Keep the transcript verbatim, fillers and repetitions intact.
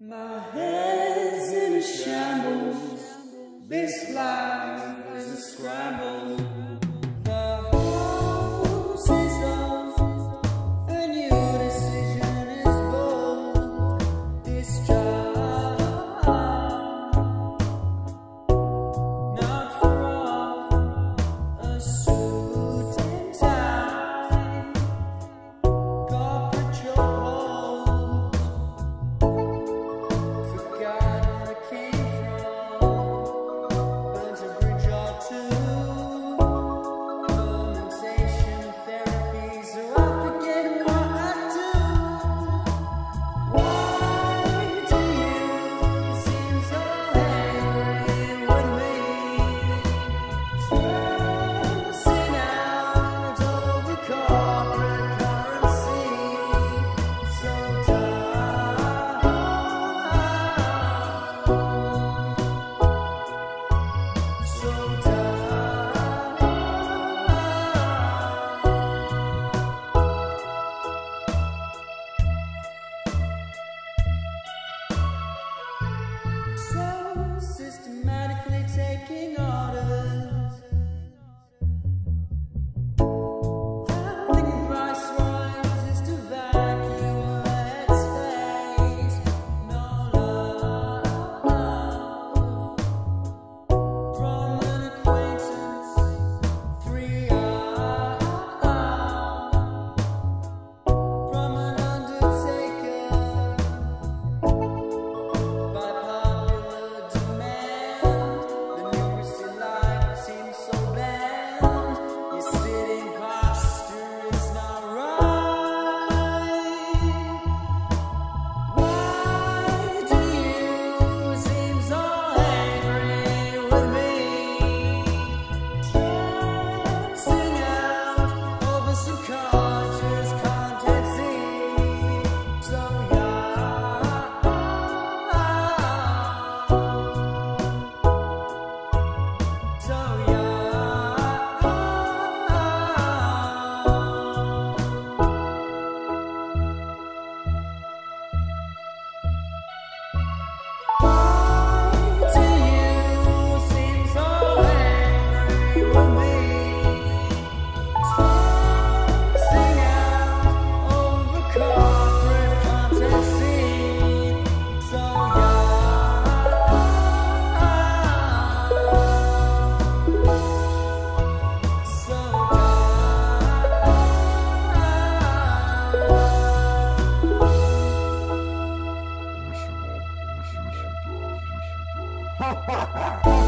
My head's in a shambles. This life is a scramble. The house is lost. A new decision is bold. This job, not for all. A suit and tie. Corporate chokehold. Forgot where I came from. Burnt a bridge or two. Fermentation therapy, so I forget what I do. Why do you seem so angry with me? Stressing out over corporate currency. So tired. So tired. So systematically taking orders. I think Viceroys is to vacuum headspace. No love from an acquaintance. Three hours from an undertaker. By popular demand, the newest light seems so bland. Your sitting posture is not right. Why do you seem so angry with me? Stressing out over subconscious content. See, so yeah. So why do you seem so angry with me? Stressing out over corporate content. See, so yeah. So